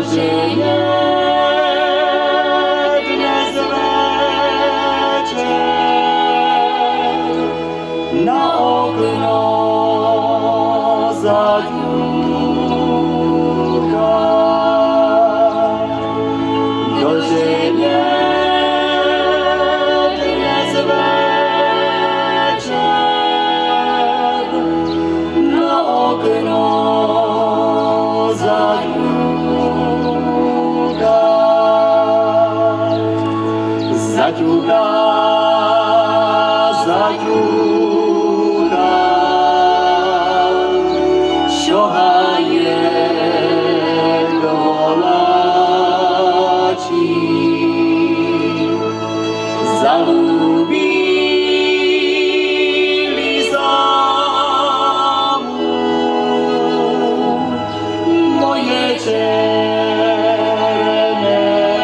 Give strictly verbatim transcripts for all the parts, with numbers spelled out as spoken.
ženě dnes večer na okno zaťuká. Do ženě dnes večer na okno zaťuká, zaťuká, šohaje doláčí, zalúbili sa mu moje černé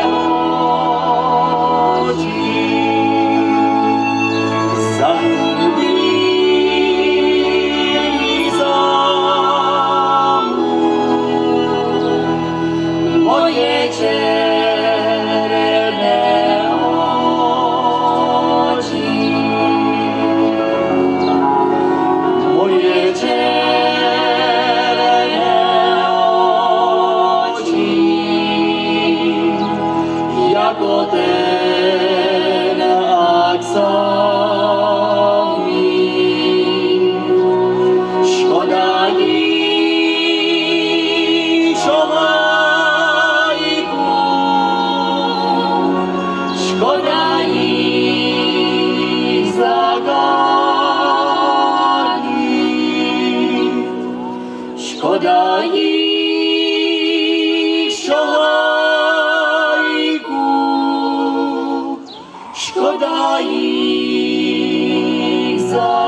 oči. Zalúbili sa mu moje černé oči. Moje černé oči, jako ten aksamí. Škoda jí, šomajku, škoda jí zagání, škoda jí, šomajku, škoda jí zagání.